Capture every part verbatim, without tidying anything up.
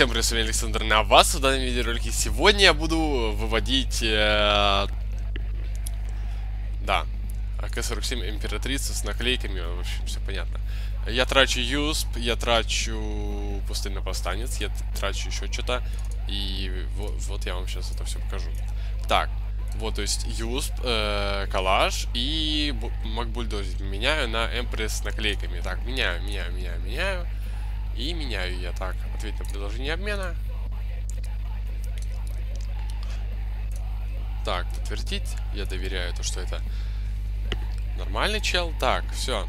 Всем привет, с вами Александр, на вас в данном видеоролике. Сегодня я буду выводить, э, да, А К сорок семь императрица с наклейками, в общем, все понятно. Я трачу юсп, я трачу пустынный повстанец, я трачу еще что-то, и вот, вот я вам сейчас это все покажу. Так, вот, то есть юсп, э, калаш и макбульдозер меняю на эмпресс с наклейками. Так, меняю, меняю, меняю, меняю. И меняю я. Так, ответь на предложение обмена. Так, подтвердить. Я доверяю то, что это нормальный чел. Так, все.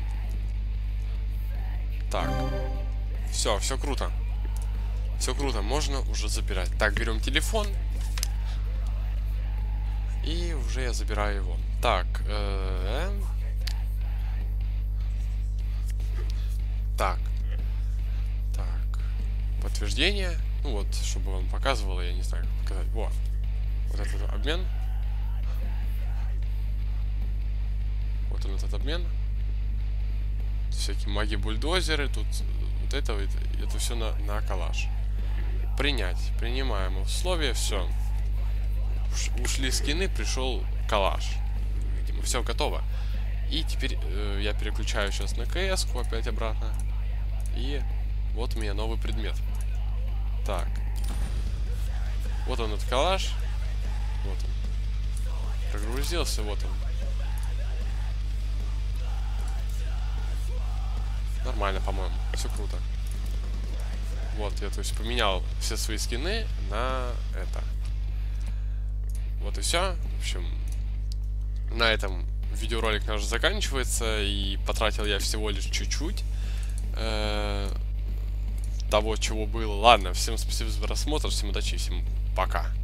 Так. Все, все круто. Все круто, можно уже забирать. Так, берем телефон. И уже я забираю его. Так. Э -э так. Подтверждение. Ну вот, чтобы вам показывало, я не знаю, как показать. Во. Вот этот обмен. Вот он, этот обмен. Всякие маги-бульдозеры. Тут вот это, это, это все на, на калаш. Принять. Принимаем условия. Все. Уш, ушли скины, пришел калаш. Видимо, все готово. И теперь э, я переключаю сейчас на КС-ку опять обратно. И вот у меня новый предмет. Так. Вот он, этот калаш. Вот он. Прогрузился, вот он. Нормально, по-моему. Все круто. Вот, я, то есть, поменял все свои скины на это. Вот и все. В общем, на этом видеоролик наш заканчивается. И потратил я всего лишь чуть-чуть того, чего было. Ладно, всем спасибо за просмотр, всем удачи, всем пока.